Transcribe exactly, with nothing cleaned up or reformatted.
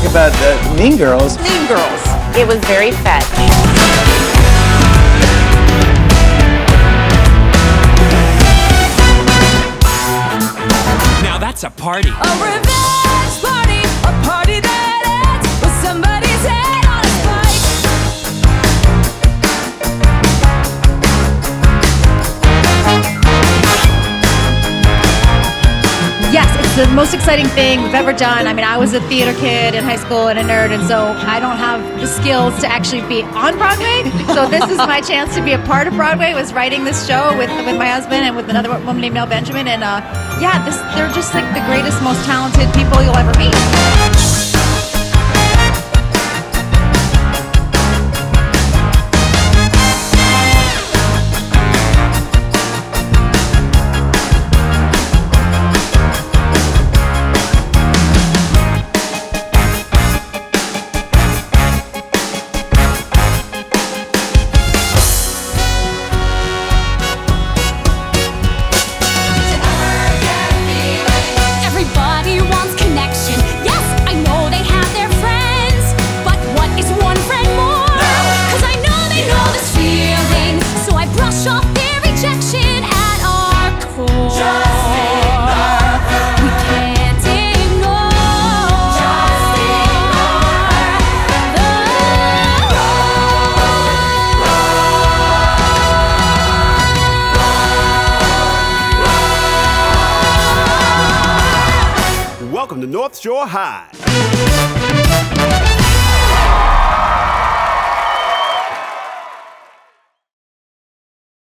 about uh, Mean Girls. Mean Girls. It was very fetch. Now that's a party. A revenge party, a party that ends with somebody's head on a spike. Yes, it's the most exciting thing we've ever done. I mean, I was a theater kid in high school and a nerd, and so I don't have the skills to actually be on Broadway. So this is my chance to be a part of Broadway. Was writing this show with with my husband and with another woman named NELL BENJAMIN, and uh, yeah, this they're just like the greatest, most talented people you'll ever meet. Welcome to North Shore High.